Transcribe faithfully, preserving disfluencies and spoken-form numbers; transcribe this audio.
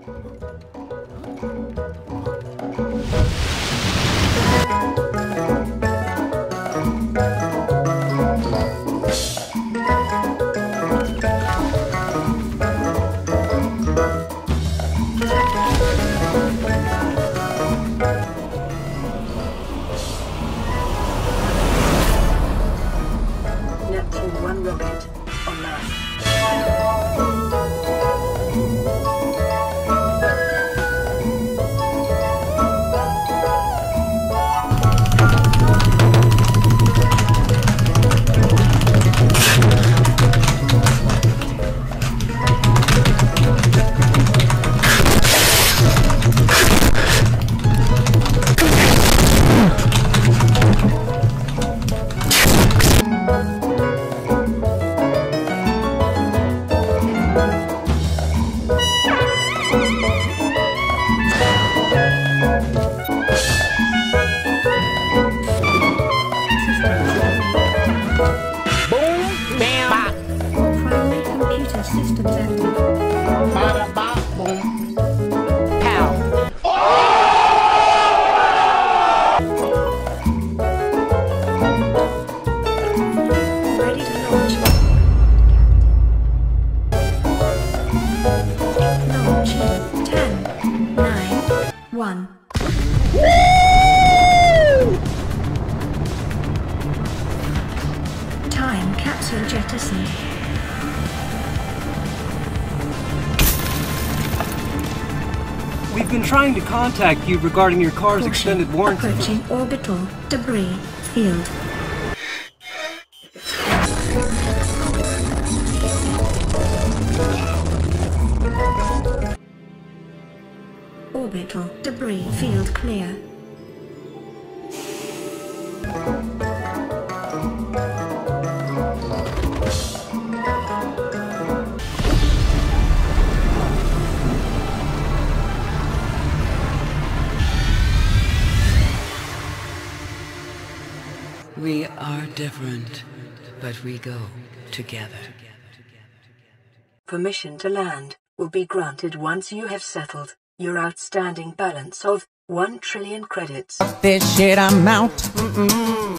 Neptune one rocket online. Systems active. Bada ba boom. Pow. Ready to launch. Launch in ten, nine, one. Time capsule jettisoned. We've been trying to contact you regarding your car's Caution. extended warranty. Approaching orbital debris field. Orbital debris field clear. We are different, but we go together. Permission to land will be granted once you have settled your outstanding balance of one trillion credits. This shit, I'm out. Mm-mm.